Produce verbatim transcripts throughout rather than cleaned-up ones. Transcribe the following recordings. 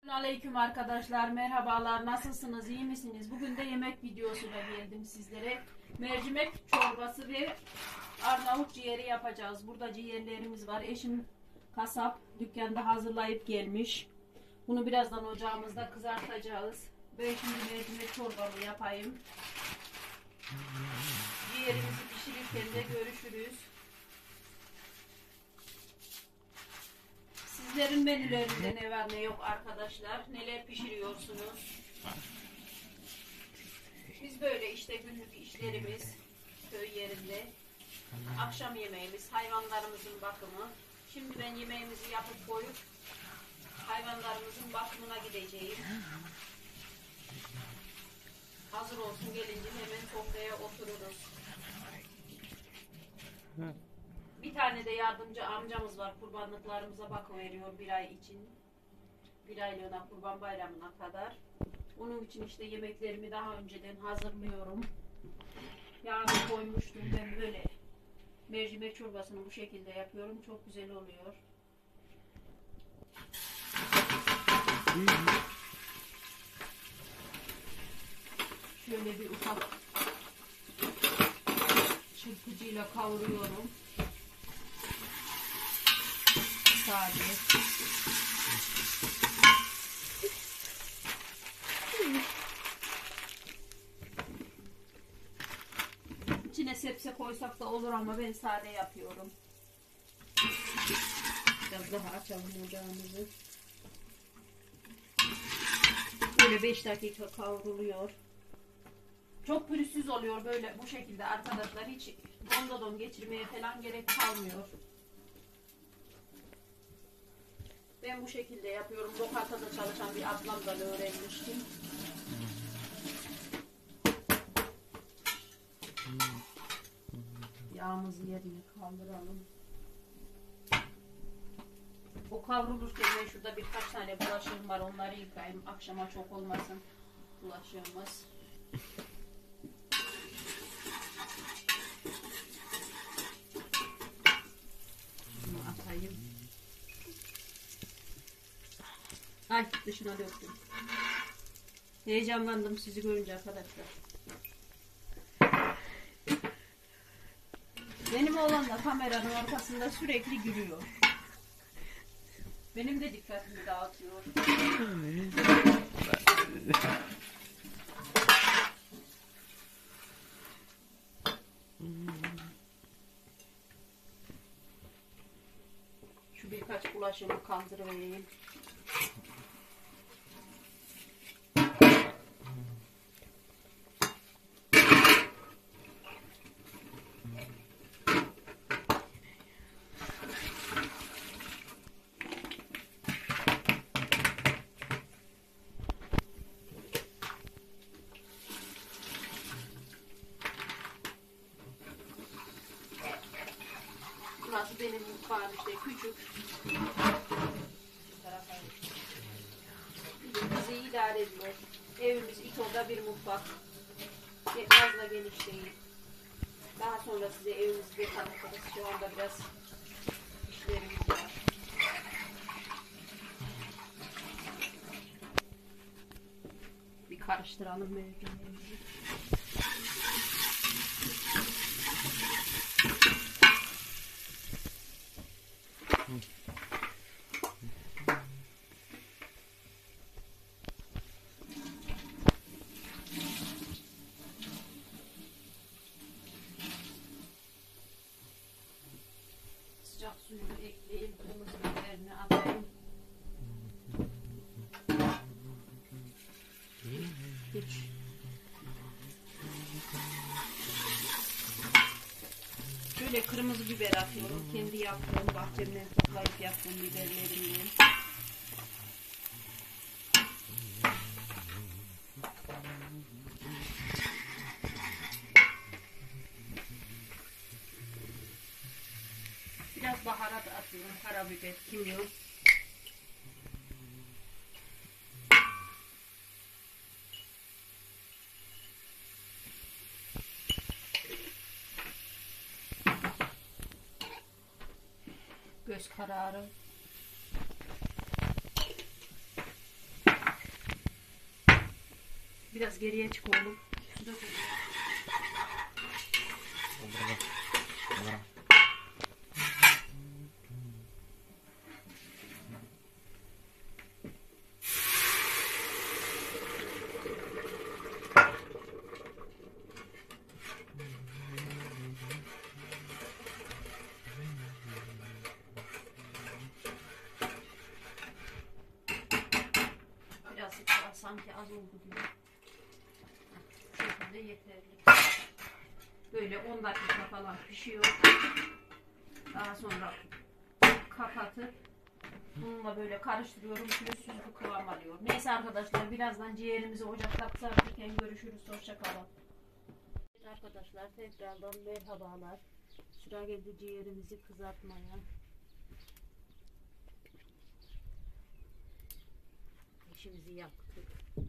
Aleyküm arkadaşlar, merhabalar, nasılsınız, iyi misiniz? Bugün de yemek videosuyla geldim sizlere. Mercimek çorbası ve Arnavut ciğeri yapacağız. Burada ciğerlerimiz var. Eşim kasap, dükkanda hazırlayıp gelmiş. Bunu birazdan ocağımızda kızartacağız. Ben şimdi mercimek çorbamı yapayım. Ciğerimizi pişirirken de görüşürüz. Sizlerin menülerinde ne var ne yok arkadaşlar? Neler pişiriyorsunuz? Biz böyle işte günlük işlerimiz köy yerinde. Akşam yemeğimiz, hayvanlarımızın bakımı. Şimdi ben yemeğimizi yapıp koyup hayvanlarımızın bakımına gideceğim. Hazır olsun, gelince hemen sofraya otururuz. Bir tane de yardımcı amcamız var, kurbanlıklarımıza bakıveriyor bir ay için. Bir aylığına, kurban bayramına kadar. Onun için işte yemeklerimi daha önceden hazırlıyorum. Yağını koymuştum, ben böyle mercimek çorbasını bu şekilde yapıyorum. Çok güzel oluyor. Şöyle bir ufak çırpıcıyla kavuruyorum. Sade. İçine sebze koysak da olur ama ben sade yapıyorum. Biraz daha açalım ocağımızı. Böyle beş dakika kavruluyor. Çok pürüzsüz oluyor böyle bu şekilde arkadaşlar. Hiç donda don geçirmeye falan gerek kalmıyor. Ben bu şekilde yapıyorum. Lokantada çalışan bir ablamdan öğrenmiştim. Yağımızı yerine kaldıralım. O kavrulurken ben şurada birkaç tane bulaşığım var. Onları yıkayayım. Akşama çok olmasın bulaşığımız. Bunu atayım. Ay, dışına döktüm. Heyecanlandım sizi görünce arkadaşlar. Benim oğlan da kameranın arkasında sürekli gülüyor. Benim de dikkatimi dağıtıyor. Şu birkaç bulaşığımı kaldırıvereyim. Burası benim mutfağım işte, küçük. Bizi idare ediyor. Evimiz iki oda bir mutfak. Fazla geniş değil. Daha sonra size evimizi de tanıtırız. Şu anda biraz işlerimiz var. Bir karıştıralım mercimeğimizi. Sıcak suyunu ekleyeyim, kırmızı biberini atayım. Hiç. Şöyle kırmızı biber atıyorum. Kendi yaptığım, bahçemden toplayıp yaptığım biberlerimden. Biraz baharat atıyorum. Karabiber, kimyon. Göz kararı. Biraz geriye çık oğlum. Su dök. Birazcık daha sanki az oldu gibi. Bu şekilde yeterli. Böyle on dakika falan pişiyor. Daha sonra kapatıp bununla böyle karıştırıyorum. Pürüzsüz bir kıvam alıyor. Neyse arkadaşlar, birazdan ciğerimizi ocakta kızartırken görüşürüz. Hoşça kalın. Evet arkadaşlar, tekrardan merhabalar. Sıra geldi ciğerimizi kızartmaya. Ateşimizi yaktık.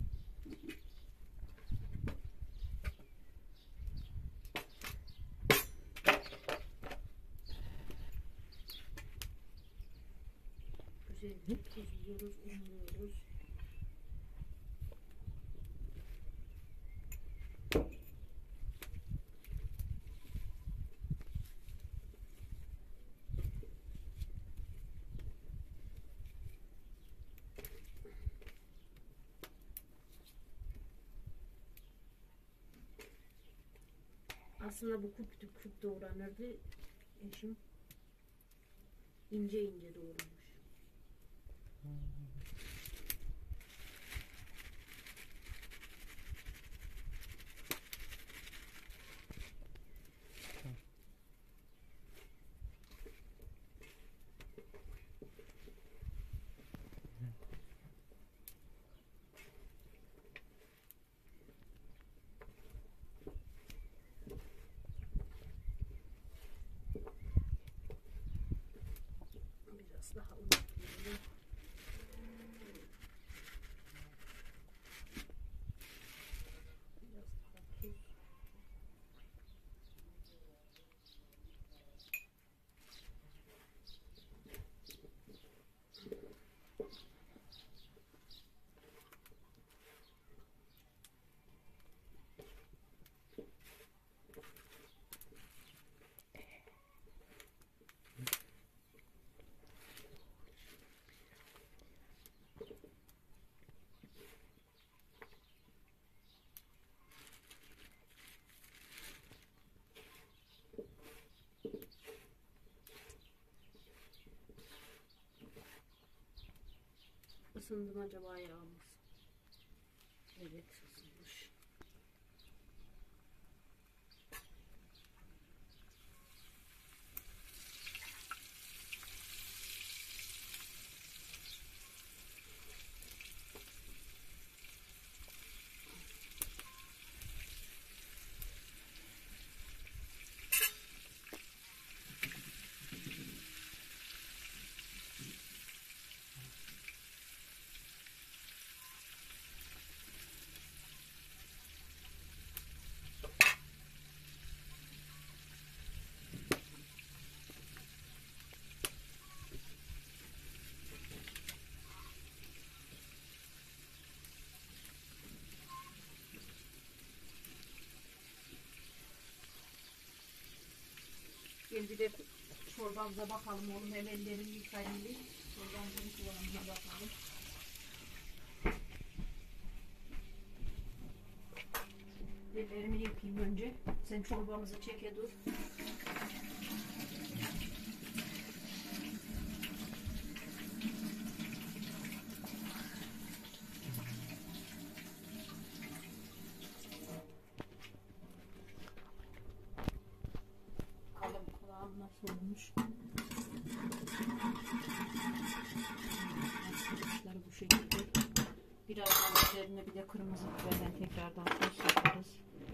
Güzelce tuzluyoruz, unluyoruz. Aslında bu küp küp küp doğranırdı. Eşim ince ince doğramış. Biraz daha un ekleyelim. Biraz daha tuz. Isındı mı acaba yağımız? Evet, ısınmış. Gel bir de çorbamıza bakalım oğlum. Hem ellerimi yıkayayım bir. Çorbamızın kıvamına bakalım. Ellerimi yıkayayım önce. Sen çorbamızı çeke dur. Bakalım kıvam nasıl olmuş. Arkadaşlar bu şekilde. Birazdan üzerine bir de kırmızı biberden tekrardan sos yaparız.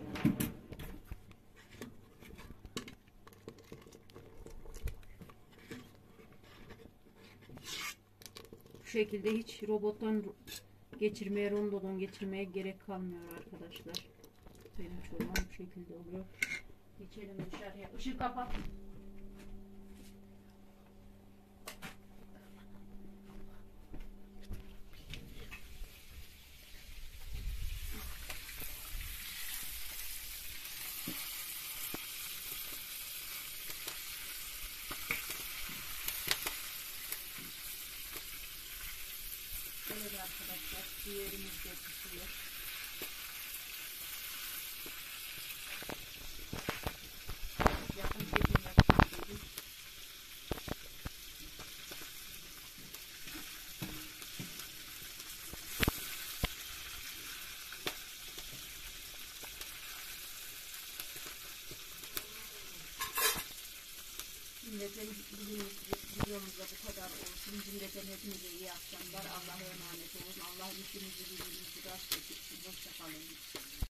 Bu şekilde hiç robottan geçirmeye, rondodan geçirmeye gerek kalmıyor arkadaşlar. Benim çorbam bu şekilde oluyor. Geçelim dışarıya. Işığı kapat. Ciğerimiz de pişiyor. Yakın çekim yapmak istedim. Cümleten bugünlük videomuzda bu kadar olsun. Cümleten hepinize iyi akşamlar. Allah'a emanet olun. Allah işinizi, gücünüzü rast etsin. Hoşçakalın.